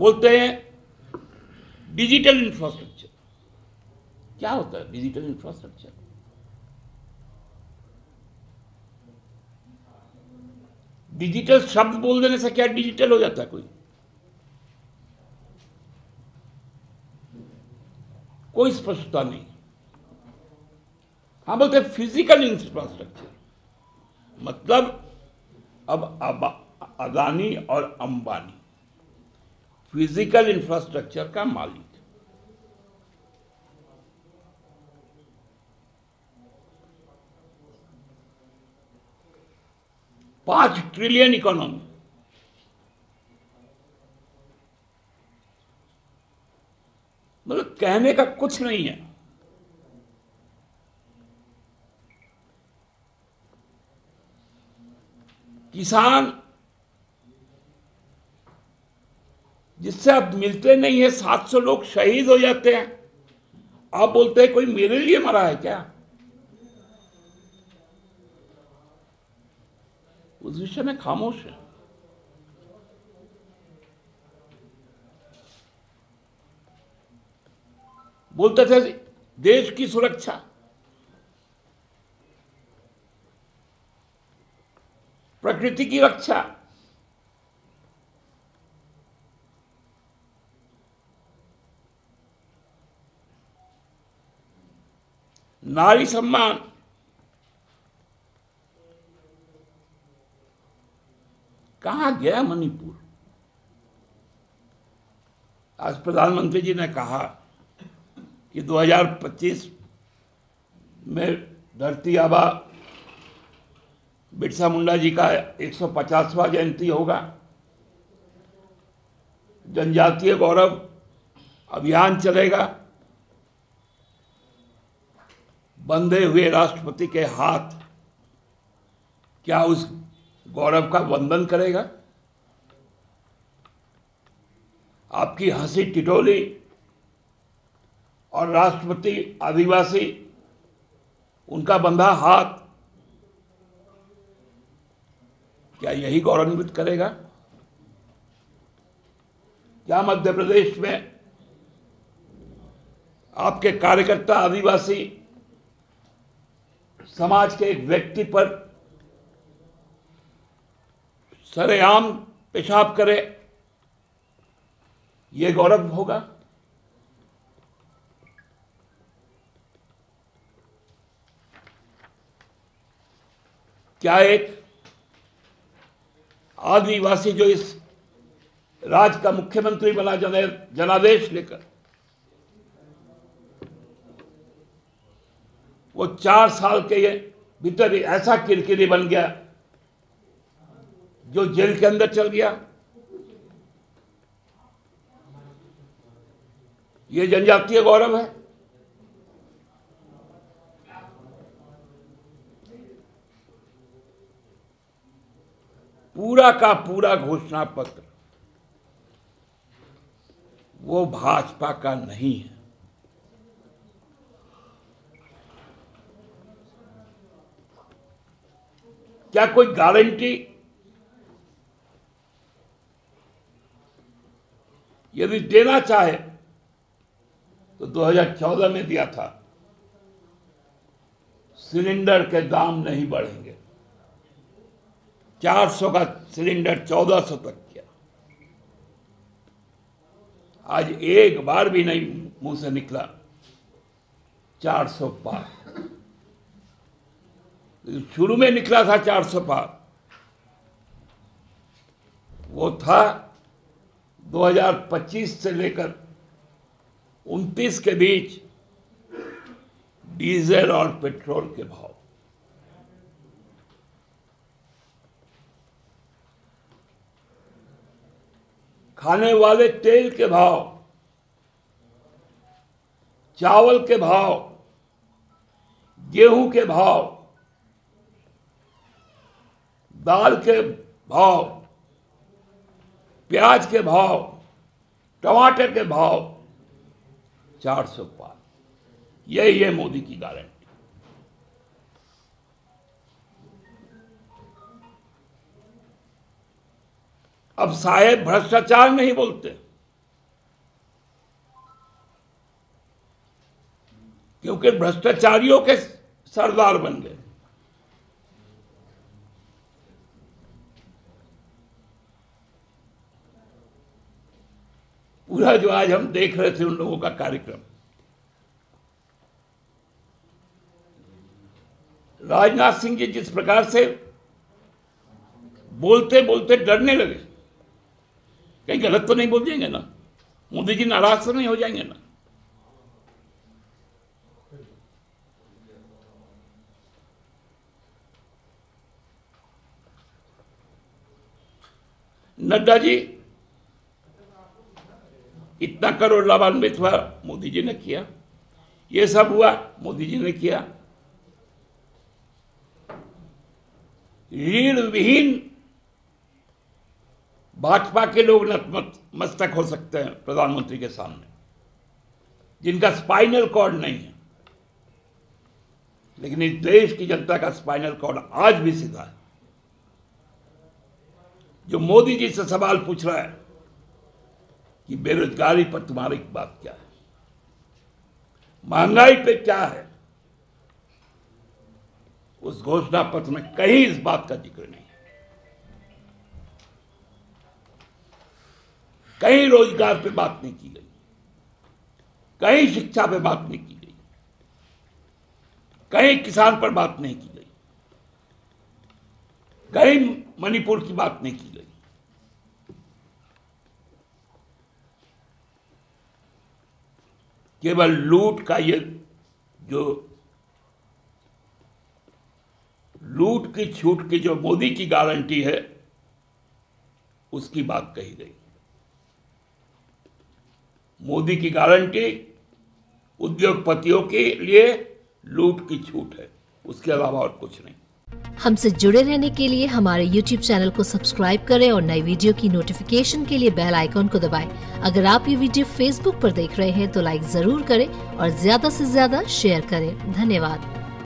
बोलते हैं digital infrastructure. क्या होता है डिजिटल इंफ्रास्ट्रक्चर? डिजिटल शब्द बोल देने से क्या डिजिटल हो जाता है कोई? कोई स्पष्टता नहीं। हाँ, बोलते हैं फिजिकल इंफ्रास्ट्रक्चर, मतलब अब अदानी और अंबानी फिजिकल इंफ्रास्ट्रक्चर का मालिक। 5 ट्रिलियन इकोनॉमी, मतलब कहने का कुछ नहीं है। किसान जिससे अब मिलते नहीं है, 700 लोग शहीद हो जाते हैं, आप बोलते हैं कोई मेरे लिए मरा है क्या? उस विषय में खामोश है। बोलते थे देश की सुरक्षा, प्रकृति की रक्षा, नारी सम्मान, कहां गया मणिपुर? आज प्रधानमंत्री जी ने कहा कि 2025 में धरती आबा बिरसा मुंडा जी का 150वां जयंती होगा। जनजातीय गौरव अभियान चलेगा। बंधे हुए राष्ट्रपति के हाथ क्या उस गौरव का वंदन करेगा? आपकी हंसी टिटोली और राष्ट्रपति आदिवासी उनका बंधा हाथ क्या यही गौरवान्वित करेगा? क्या मध्य प्रदेश में आपके कार्यकर्ता आदिवासी समाज के एक व्यक्ति पर सरेआम पेशाब करे, यह गौरव होगा? क्या एक आदिवासी जो इस राज्य का मुख्यमंत्री बना जनादेश लेकर, वो 4 साल के भीतर ऐसा किरकिरी बन गया जो जेल के अंदर चल गया? ये जनजातीय गौरव है? पूरा का पूरा घोषणा पत्र वो भाजपा का नहीं है। क्या कोई गारंटी यदि देना चाहे तो 2014 में दिया था, सिलेंडर के दाम नहीं बढ़ेंगे। 400 का सिलेंडर 1400 तक किया। आज एक बार भी नहीं मुंह से निकला 400 पार। शुरू में निकला था 400 पार, वो था 2025 से लेकर 29 के बीच डीजल और पेट्रोल के भाव। खाने वाले तेल के भाव, चावल के भाव, गेहूं के भाव, दाल के भाव, प्याज के भाव, टमाटर के भाव 400 पार। यही है मोदी की गारंटी। अब साहेब भ्रष्टाचार नहीं बोलते, क्योंकि भ्रष्टाचारियों के सरदार बन गए। पूरा जो आज हम देख रहे थे उन लोगों का कार्यक्रम, राजनाथ सिंह जी जिस प्रकार से बोलते बोलते डरने लगे, कहीं गलत तो नहीं बोल देंगे ना, मोदी जी नाराज तो नहीं हो जाएंगे ना। नड्डा जी इतना करोड़ लाभान्वित हुआ, मोदी जी ने किया। ये सब हुआ, मोदी जी ने किया। ऋण विहीन भाजपा के लोग नतमस्तक हो सकते हैं प्रधानमंत्री के सामने, जिनका स्पाइनल कॉर्ड नहीं है, लेकिन इस देश की जनता का स्पाइनल कॉर्ड आज भी सीधा है। जो मोदी जी से सवाल पूछ रहा है कि बेरोजगारी पर तुम्हारी बात क्या है, महंगाई पे क्या है, उस घोषणा पत्र में कहीं इस बात का जिक्र नहीं है। कहीं रोजगार पे बात नहीं की गई, कहीं शिक्षा पे बात नहीं की गई, कहीं किसान पर बात नहीं की गई, कहीं मणिपुर की बात नहीं की गई। केवल लूट का ये जो लूट की छूट की जो मोदी की गारंटी है, उसकी बात कही गई। मोदी की गारंटी उद्योगपतियों के लिए लूट की छूट है, उसके अलावा और कुछ नहीं। हमसे जुड़े रहने के लिए हमारे YouTube चैनल को सब्सक्राइब करें और नई वीडियो की नोटिफिकेशन के लिए बेल आइकॉन को दबाएं। अगर आप ये वीडियो Facebook पर देख रहे हैं तो लाइक जरूर करें और ज्यादा से ज्यादा शेयर करें। धन्यवाद।